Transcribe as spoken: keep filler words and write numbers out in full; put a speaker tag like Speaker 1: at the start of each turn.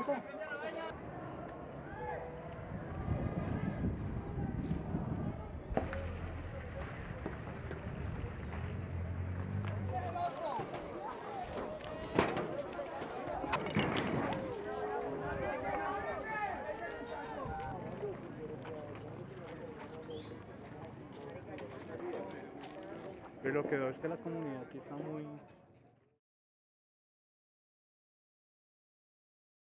Speaker 1: cinco. Pero lo que veo es que la comunidad aquí está muy